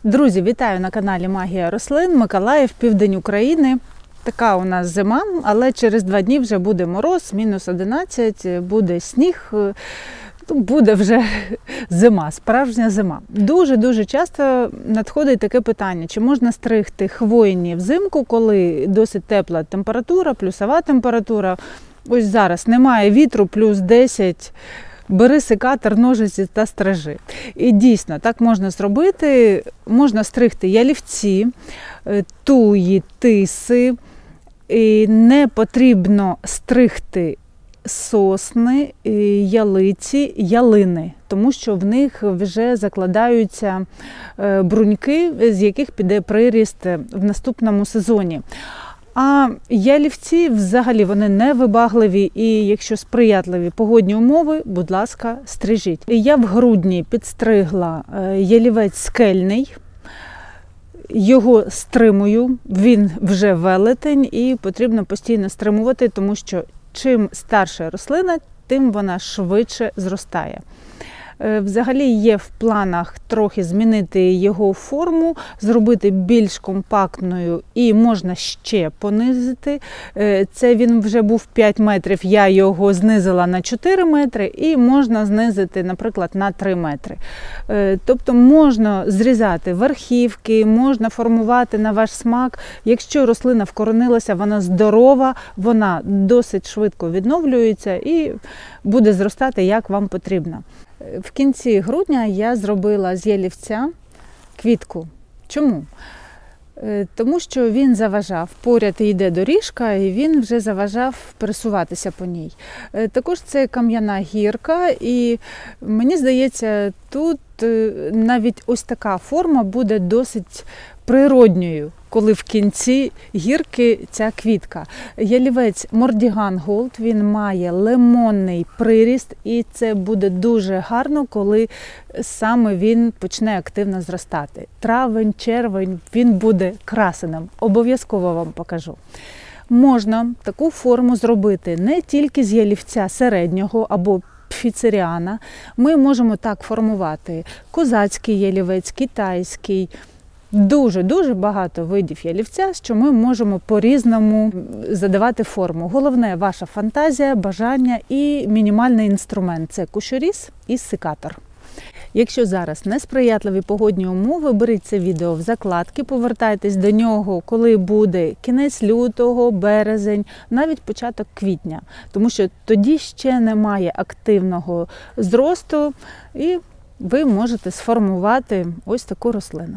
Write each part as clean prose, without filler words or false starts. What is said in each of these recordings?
Друзі, вітаю на каналі Магія рослин, Миколаїв, південь України. Така у нас зима, але через 2 дні вже буде мороз, мінус 11, буде сніг, буде вже зима, справжня зима. Дуже часто надходить таке питання, чи можна стригти хвойні взимку, коли досить тепла температура, плюсова температура. Ось зараз немає вітру, плюс 10, бери секатор, ножиці та стрижи. І дійсно, так можна зробити. Можна стригти ялівці, туї, тиси. І не потрібно стригти сосни, ялиці, ялини, тому що в них вже закладаються бруньки, з яких піде приріст в наступному сезоні. А ялівці взагалі вони невибагливі, і якщо сприятливі погодні умови, будь ласка, стрижіть. Я в грудні підстригла ялівець скельний, його стримую, він вже велетень і потрібно постійно стримувати, тому що чим старша рослина, тим вона швидше зростає. Взагалі є в планах трохи змінити його форму, зробити більш компактною і можна ще понизити. Це він вже був 5 метрів, я його знизила на 4 метри і можна знизити, наприклад, на 3 метри. Тобто можна зрізати верхівки, можна формувати на ваш смак. Якщо рослина вкоренилася, вона здорова, вона досить швидко відновлюється і буде зростати, як вам потрібно. В кінці грудня я зробила з ялівця квітку. Чому? Тому що він заважав. Поряд йде доріжка, і він вже заважав пересуватися по ній. Також це кам'яна гірка, і мені здається, тут навіть ось така форма буде досить природньою, коли в кінці гірки ця квітка. Ялівець Мордіган Голд, він має лимонний приріст, і це буде дуже гарно, коли саме він почне активно зростати. Травень, червень, він буде красеним. Обов'язково вам покажу. Можна таку форму зробити не тільки з ялівця середнього або пфіцеріана. Ми можемо так формувати козацький ялівець, китайський. Дуже багато видів ялівця, що ми можемо по-різному задавати форму. Головне – ваша фантазія, бажання і мінімальний інструмент – це кущоріз і секатор. Якщо зараз несприятливі погодні умови, беріть це відео в закладки, повертайтесь до нього, коли буде кінець лютого, березень, навіть початок квітня. Тому що тоді ще немає активного зросту і ви можете сформувати ось таку рослину.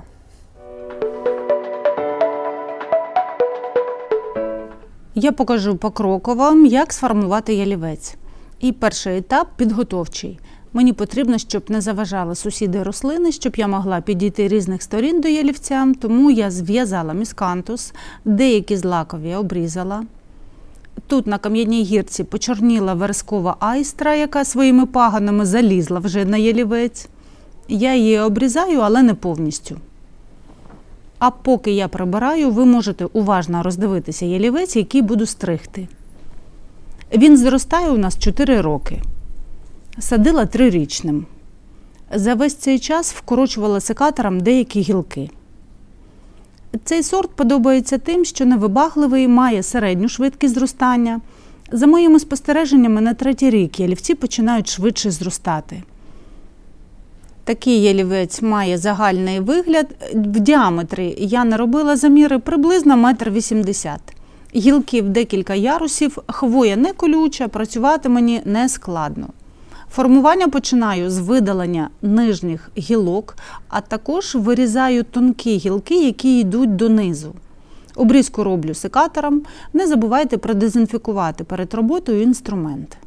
Я покажу покроково, як сформувати ялівець. І перший етап – підготовчий. Мені потрібно, щоб не заважали сусіди рослини, щоб я могла підійти різних сторін до ялівця, тому я зв'язала міскантус, деякі злакові обрізала. Тут на кам'яній гірці почорніла верескова айстра, яка своїми пагонами залізла вже на ялівець. Я її обрізаю, але не повністю. А поки я прибираю, ви можете уважно роздивитися ялівець, який буду стригти. Він зростає у нас 4 роки. Садила 3-річним. За весь цей час вкорочувала секатором деякі гілки. Цей сорт подобається тим, що невибагливий, має середню швидкість зростання. За моїми спостереженнями, на 3-й рік ялівці починають швидше зростати. Такий ялівець має загальний вигляд. В діаметрі я наробила заміри приблизно 1,80 м. Гілки в декілька ярусів, хвоя не колюча, працювати мені не складно. Формування починаю з видалення нижніх гілок, а також вирізаю тонкі гілки, які йдуть донизу. Обрізку роблю секатором. Не забувайте продезінфікувати перед роботою інструмент.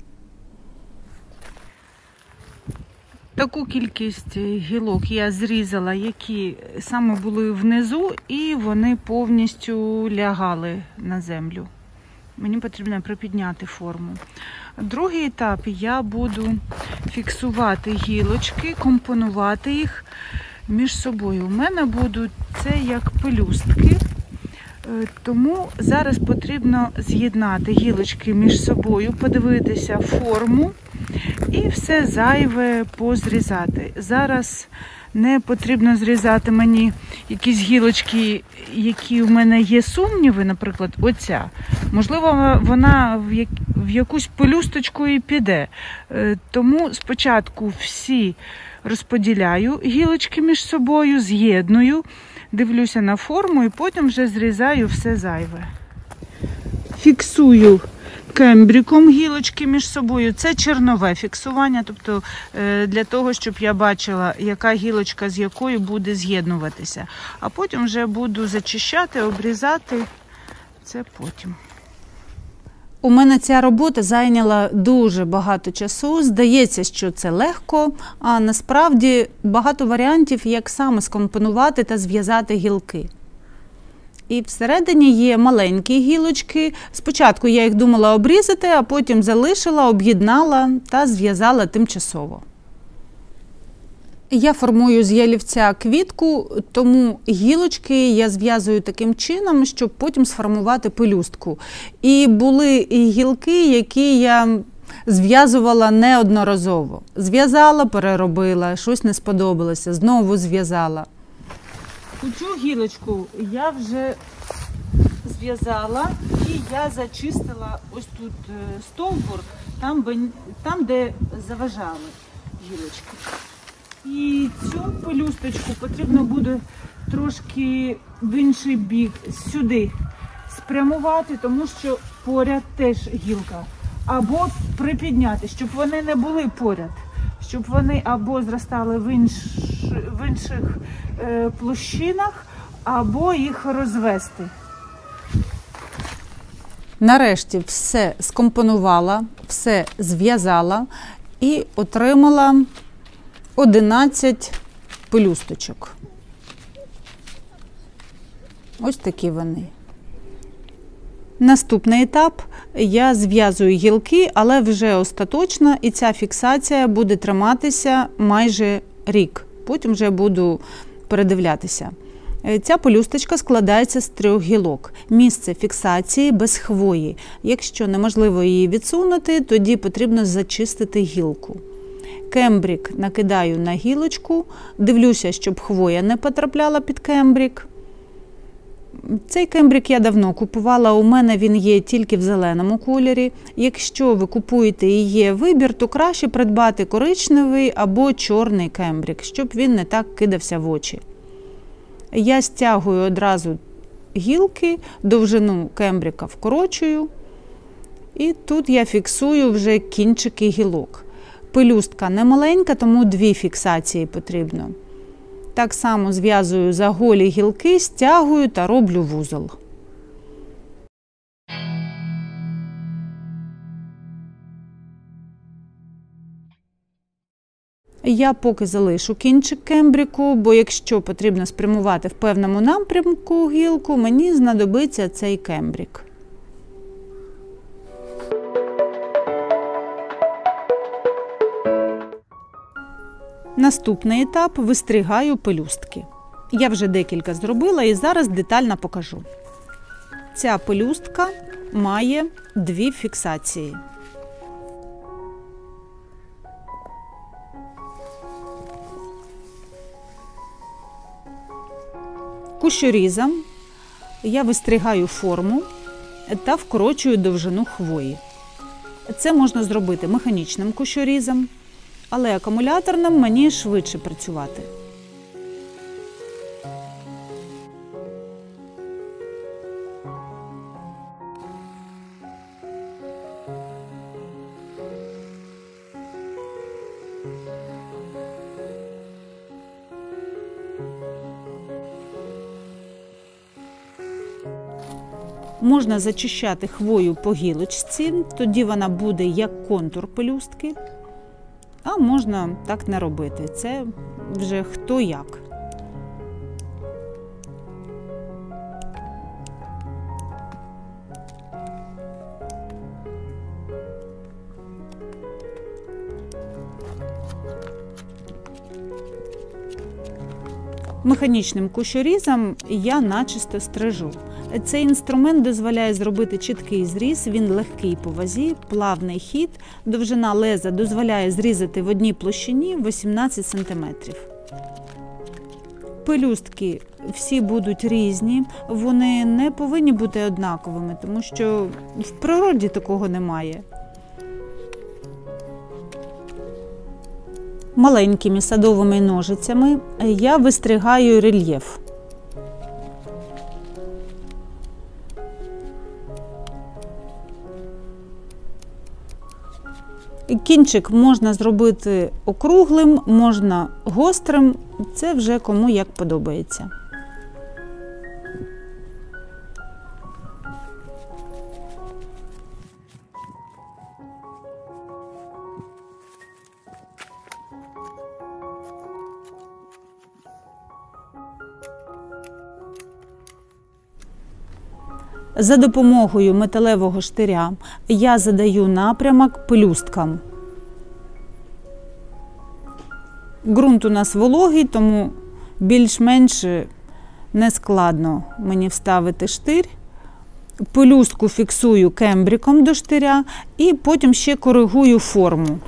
Таку кількість гілок я зрізала, які саме були внизу, і вони повністю лягали на землю. Мені потрібно припідняти форму. Другий етап – я буду фіксувати гілочки, компонувати їх між собою. У мене будуть це як пелюстки, тому зараз потрібно з'єднати гілочки між собою, подивитися форму і все зайве позрізати. Зараз Не потрібно зрізати мені якісь гілочки, які в мене є сумніви, наприклад, оця. Можливо, вона в якусь пелюсточку і піде. Тому спочатку всі розподіляю гілочки між собою, з'єдную, дивлюся на форму і потім вже зрізаю все зайве. Фіксую кембриком гілочки між собою. Це чернове фіксування, тобто для того, щоб я бачила, яка гілочка з якою буде з'єднуватися. А потім вже буду зачищати, обрізати. Це потім. У мене ця робота зайняла дуже багато часу. Здається, що це легко, а насправді багато варіантів, як саме скомпонувати та зв'язати гілки. І всередині є маленькі гілочки. Спочатку я їх думала обрізати, а потім залишила, об'єднала та зв'язала тимчасово. Я формую з ялівця квітку, тому гілочки я зв'язую таким чином, щоб потім сформувати пелюстку. І були і гілки, які я зв'язувала неодноразово. Зв'язала, переробила, щось не сподобалося, знову зв'язала. Цю гілочку я вже зв'язала і я зачистила ось тут стовбур, там де заважали гілочки. І цю пелюсточку потрібно буде трошки в інший бік, сюди спрямувати, тому що поряд теж гілка. Або припідняти, щоб вони не були поряд, щоб вони або зростали в інших площинах, або їх розвести. Нарешті все скомпонувала, все зв'язала і отримала 11 пелюсточок. Ось такі вони. Наступний етап – я зв'язую гілки, але вже остаточно, і ця фіксація буде триматися майже рік. Потім вже буду передивлятися. Ця пелюсточка складається з 3 гілок. Місце фіксації без хвої. Якщо неможливо її відсунути, тоді потрібно зачистити гілку. Кембрик накидаю на гілочку, дивлюся, щоб хвоя не потрапляла під кембрик. Цей кембрик я давно купувала, у мене він є тільки в зеленому кольорі. Якщо ви купуєте і є вибір, то краще придбати коричневий або чорний кембрик, щоб він не так кидався в очі. Я стягую одразу гілки, довжину кембрика вкорочую, і тут я фіксую вже кінчики гілок. Пелюстка не маленька, тому 2 фіксації потрібно. Так само зв'язую за голі гілки, стягую та роблю вузол. Я поки залишу кінчик кембрику, бо якщо потрібно спрямувати в певному напрямку гілку, мені знадобиться цей кембрик. Наступний етап – вистригаю пелюстки. Я вже декілька зробила і зараз детально покажу. Ця пелюстка має 2 фіксації. Кущорізом я вистригаю форму та вкорочую довжину хвої. Це можна зробити механічним кущорізом, але акумуляторним мені швидше працювати. Можна зачищати хвою по гілочці, тоді вона буде як контур пелюстки. А можна так не робити. Це вже хто як. Механічним кущорізом я начисто стрижу. Цей інструмент дозволяє зробити чіткий зріз, він легкий по вазі, плавний хід, довжина леза дозволяє зрізати в одній площині 18 см. Пелюстки всі будуть різні, вони не повинні бути однаковими, тому що в природі такого немає. Маленькими садовими ножицями я вистригаю рельєф. Кінчик можна зробити округлим, можна гострим, це вже кому як подобається. За допомогою металевого штиря я задаю напрямок пелюсткам. Ґрунт у нас вологий, тому більш-менш нескладно мені вставити штир. Пелюстку фіксую кембриком до штиря і потім ще коригую форму.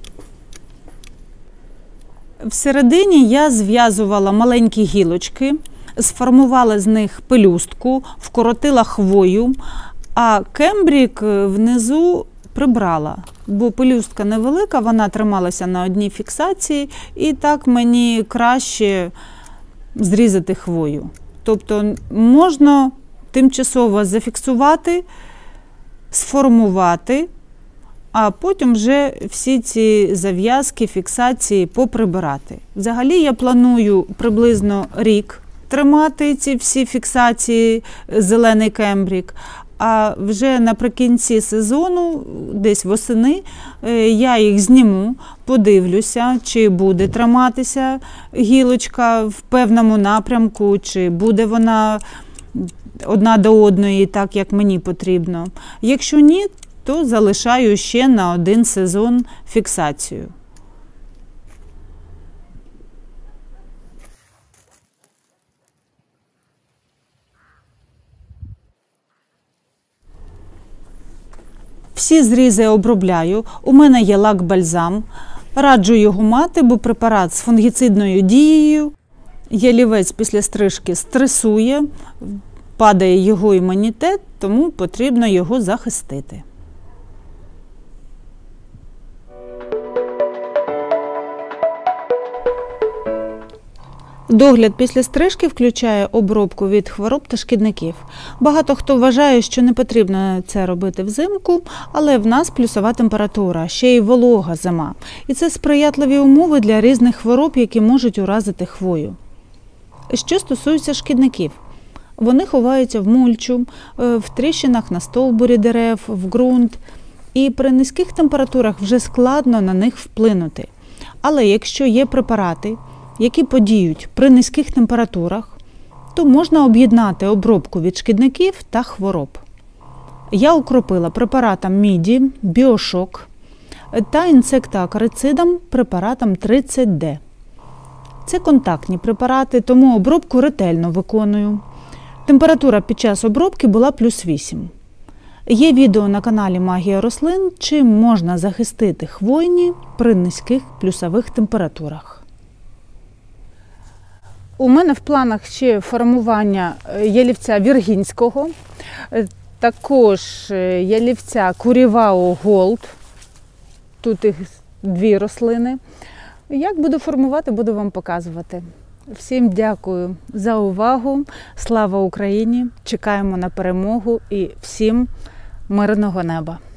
Всередині я зв'язувала маленькі гілочки, сформувала з них пелюстку, вкоротила хвою, а кембрик внизу прибрала, бо пелюстка невелика, вона трималася на одній фіксації, і так мені краще зрізати хвою. Тобто можна тимчасово зафіксувати, сформувати, а потім вже всі ці зав'язки, фіксації поприбирати. Взагалі я планую приблизно рік тримати ці всі фіксації, зелений кембрик, а вже наприкінці сезону, десь восени, я їх зніму, подивлюся, чи буде триматися гілочка в певному напрямку, чи буде вона одна до одної так, як мені потрібно. Якщо ні, то залишаю ще на один сезон фіксацію. Всі зрізи обробляю. У мене є лак-бальзам. Раджу його мати, бо препарат з фунгіцидною дією. Ялівець після стрижки стресує, падає його імунітет, тому потрібно його захистити. Догляд після стрижки включає обробку від хвороб та шкідників. Багато хто вважає, що не потрібно це робити взимку, але в нас плюсова температура, ще й волога зима. І це сприятливі умови для різних хвороб, які можуть уразити хвою. Що стосується шкідників. Вони ховаються в мульчу, в тріщинах на стовбурі дерев, в ґрунт. І при низьких температурах вже складно на них вплинути. Але якщо є препарати, які подіють при низьких температурах, то можна об'єднати обробку від шкідників та хвороб. Я укропила препаратом міді, біошок та інсектоакарицидом препаратом 30D. Це контактні препарати, тому обробку ретельно виконую. Температура під час обробки була +8. Є відео на каналі Магія рослин, чим можна захистити хвойні при низьких плюсових температурах. У мене в планах ще формування ялівця віргінського, також ялівця Курівао Голд. Тут їх 2 рослини. Як буду формувати, буду вам показувати. Всім дякую за увагу. Слава Україні! Чекаємо на перемогу і всім мирного неба!